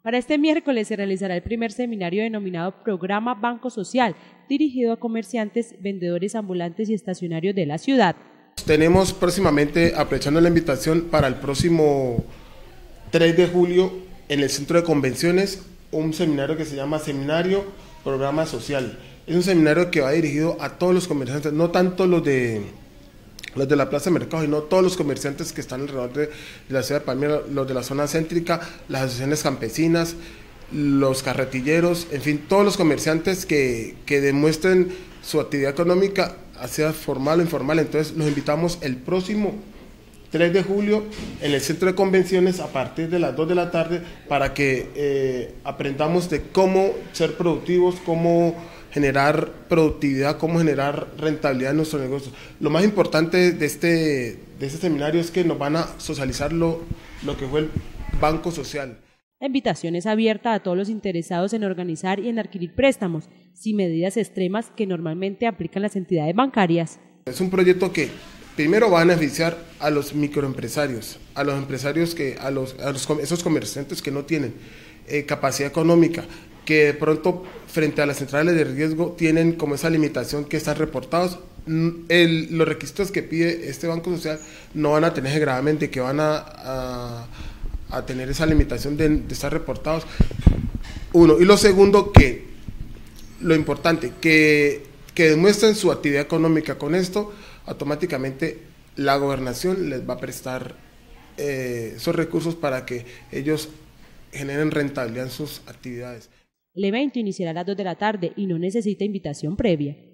Para este miércoles se realizará el primer seminario denominado Programa Banco Social, dirigido a comerciantes, vendedores ambulantes y estacionarios de la ciudad. Tenemos próximamente, aprovechando la invitación para el próximo 3 de julio en el Centro de Convenciones, un seminario que se llama Seminario Programa Social. Es un seminario que va dirigido a todos los comerciantes, no tanto los de la Plaza de Mercado, sino todos los comerciantes que están alrededor de la ciudad de Palmira, los de la zona céntrica, las asociaciones campesinas, los carretilleros, en fin, todos los comerciantes que demuestren su actividad económica, sea formal o informal. Entonces los invitamos el próximo 3 de julio en el Centro de Convenciones a partir de las 2 de la tarde para que aprendamos de cómo ser productivos, cómo generar productividad, cómo generar rentabilidad en nuestros negocios. Lo más importante de este seminario es que nos van a socializar lo que fue el Banco Social. La invitación es abierta a todos los interesados en organizar y en adquirir préstamos, sin medidas extremas que normalmente aplican las entidades bancarias. Es un proyecto que primero va a beneficiar a los microempresarios, a los empresarios esos comerciantes que no tienen capacidad económica, que de pronto frente a las centrales de riesgo tienen como esa limitación que están reportados. Los requisitos que pide este Banco Social no van a tener gravemente, que van a tener esa limitación de estar reportados. Uno, y lo segundo, que lo importante, que demuestren su actividad económica. Con esto, automáticamente la gobernación les va a prestar esos recursos para que ellos generen rentabilidad en sus actividades. El evento iniciará a las 2 de la tarde y no necesita invitación previa.